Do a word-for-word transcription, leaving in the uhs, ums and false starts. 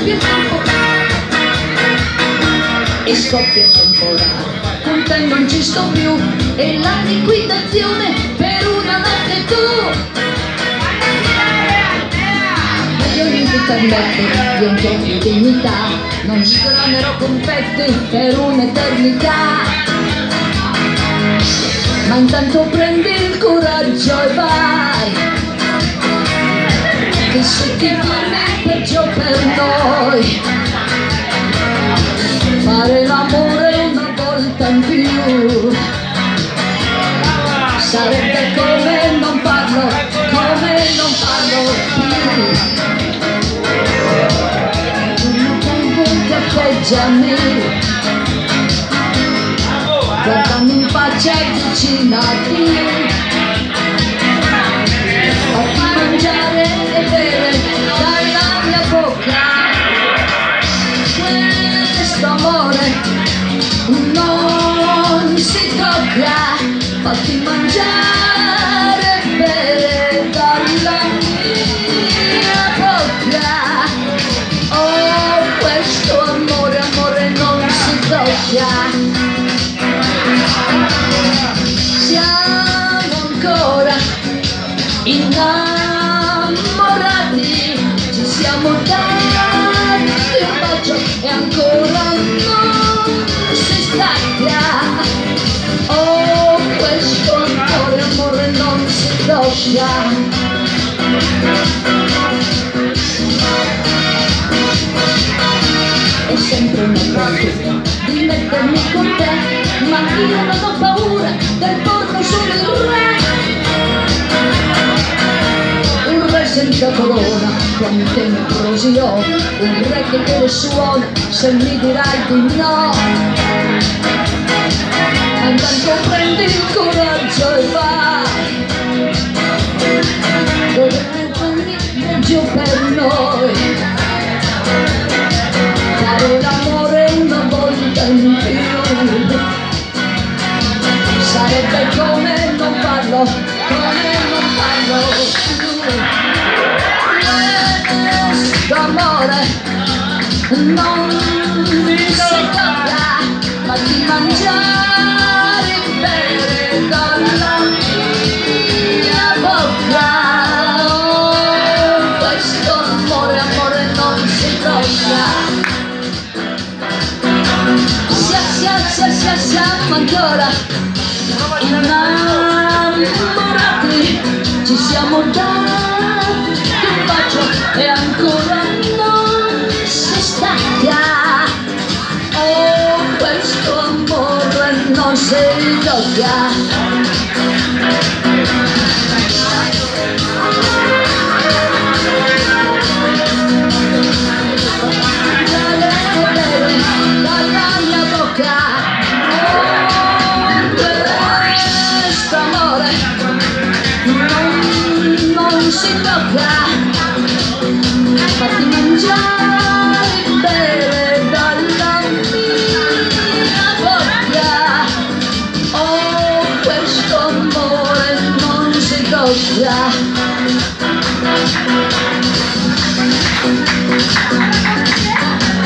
scoppia il tempo e scoppia il temporale, con te non ci sto più, e la liquidazione per una notte tu. Io li invito a mettere di un po' di dignità, non sgranerò confetti per un'eternità, ma intanto prendi il coraggio e vai, che se ti fermi peggio per noi. Fare l'amore una volta in più sarebbe come non farlo, come non farlo più. Caffeggiami, guardami in faccia e avvicinati, fatti mangiare e bere dalla mia bocca. Questo amore non si tocca, fatti mangiare e bere dalla mia bocca. Oh, questo amore, amore non si tocca. Siamo ancora innamorati, ci siamo dati un bacio e ancora non si stacca. Oh, questo amore, amore non si tocca. È sempre una paura di mettermi con te, ma io non ho paura del porno solo il re. Un re senza corona, quante neprosi ho, un re che te le suona se mi dirai di no. Intanto prendi il coraggio e vai, dove prendi peggio per noi. Fare l'amore una volta in più sarebbe come non farlo, come non farlo più. Questo amore non si tocca, fatti mangiare e bere dalla mia bocca. Oh, questo amore, amore non si tocca. Siamo ancora innamorati, ci siamo dati un bacio e ancora non si stacca. Oh, questo amore non si tocca. Si tocca, fatti mangiare e bere dalla mia bocca. Oh, questo amore non si tocca.